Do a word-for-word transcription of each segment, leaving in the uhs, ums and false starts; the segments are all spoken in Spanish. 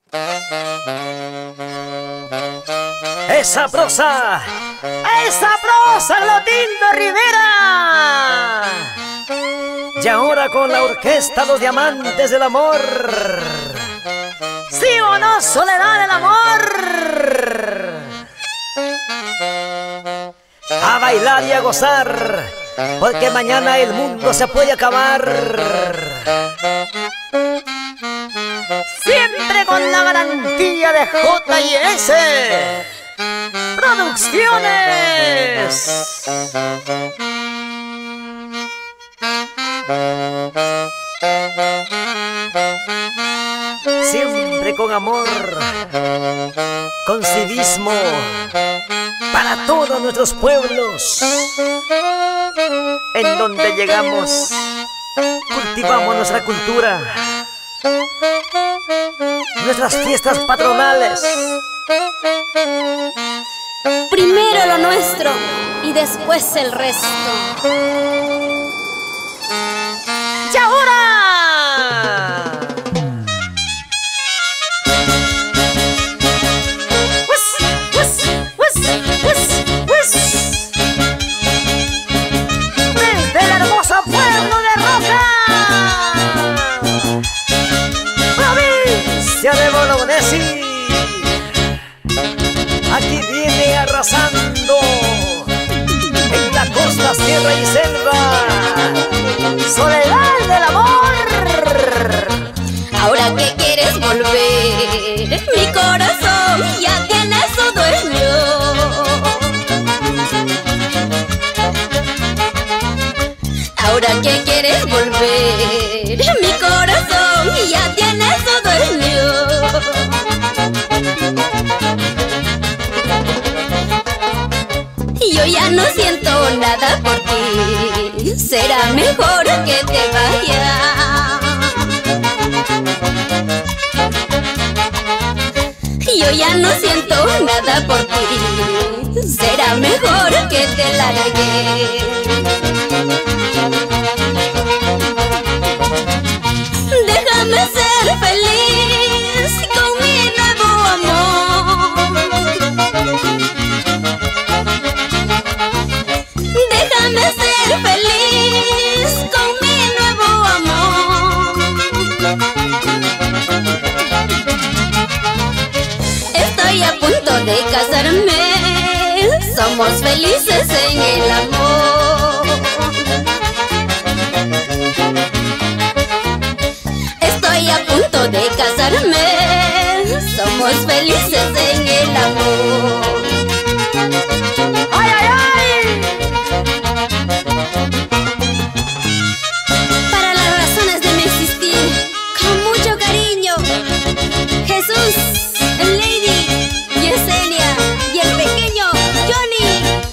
¡Esa prosa! ¡Esa prosa, Clotilde Rivera! Y ahora con la orquesta Los Diamantes del Amor. ¿Sí o no, Soledad del Amor? A bailar y a gozar, porque mañana el mundo se puede acabar. Siempre con la garantía de J y S Producciones. Siempre con amor, con civismo, para todos nuestros pueblos. En donde llegamos, cultivamos nuestra cultura, nuestras fiestas patronales. Primero lo nuestro y después el resto. ¡Y ahora! Desde el hermoso pueblo de Roca, provincia de Bolognesi, aquí viene arrasando en la costa, sierra y selva, Soledad del Amor. Ahora que quieres volver, mi corazón ya tiene su dueño. Ahora que quieres volver, mi corazón ya tiene su dueño. Yo ya no siento nada por ti, será mejor que te vayas. Yo ya no siento nada por ti, será mejor que te largues. Déjame ser feliz con mi nuevo amor. Déjame ser feliz con mi nuevo amor. Estoy a punto de casarme, somos felices en el amor. Estoy a punto de casarme, somos felices en el amor. ¡Ay, ay, ay! Para las razones de mi existir, con mucho cariño, Jesús, el Lady, Yesenia y el pequeño Johnny.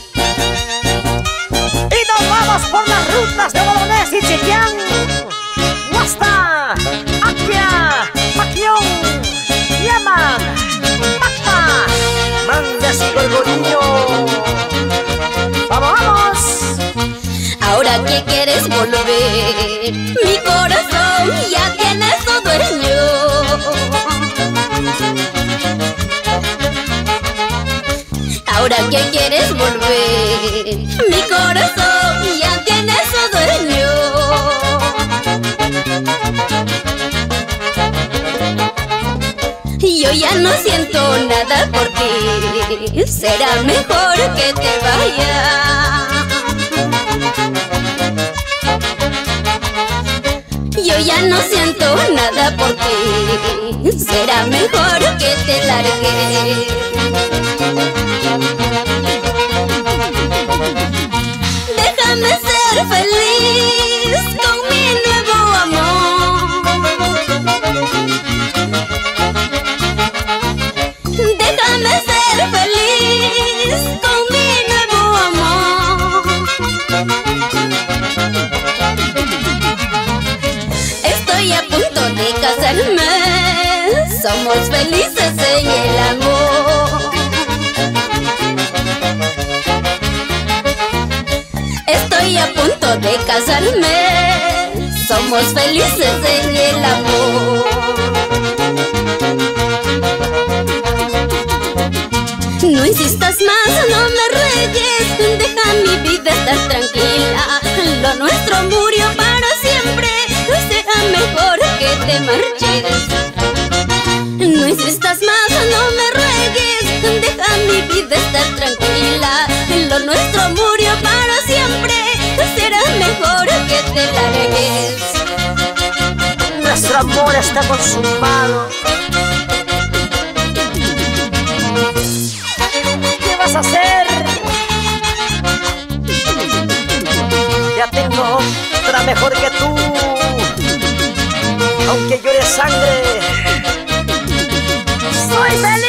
Y nos vamos por las rutas de Bolognesi y Chillán, Huasta, Akia, Paquión, Yaman, Pacta, Mangas y Gorgoriño. ¡Vamos, vamos! Ahora que quieres volver, mi corazón ya tiene su dueño. Ahora que quieres volver, mi corazón ya tiene su dueño. Yo ya no siento nada por ti, será mejor que te vayas. Yo ya no siento nada por ti, será mejor que te largues. Déjame ser feliz con mi nuevo amor. Déjame ser feliz con mi nuevo amor. Estoy a punto de casarme, somos felices en el amor. Estoy a punto de casarme, somos felices en el amor. insistas más, no me ruegues, deja mi vida estar tranquila. Lo nuestro murió para siempre, será mejor que te marches. No insistas más, no me ruegues, deja mi vida estar tranquila. Lo nuestro murió para siempre, será mejor que te largues. Nuestro amor está consumado. ¿Qué vas a hacer? Ya tengo otra mejor que tú. Aunque llore sangre, soy feliz.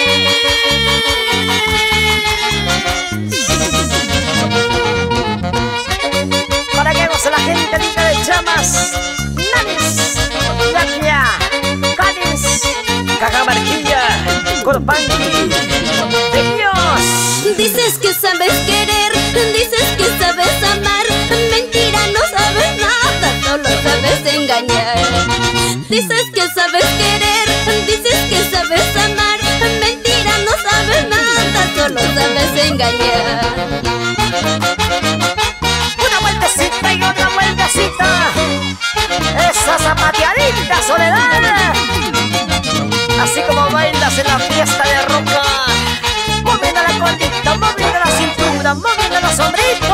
Para que goce la gente linda de Llamas, Nanis, Laquia, Cádiz, Cajamarquilla, Corpanqui, de Dios. Dices que sabes querer, dices que sabes amar. Mentira, no sabes nada, solo sabes engañar. Dices que sabes querer, dices que sabes amar. Mentira, no sabes nada, solo sabes engañar. Una vueltecita y otra vueltecita, esa zapateadita Soledad. Así como bailas en la fiesta de roca, moviendo la colita, moviendo la cintura, moviendo la sombrita.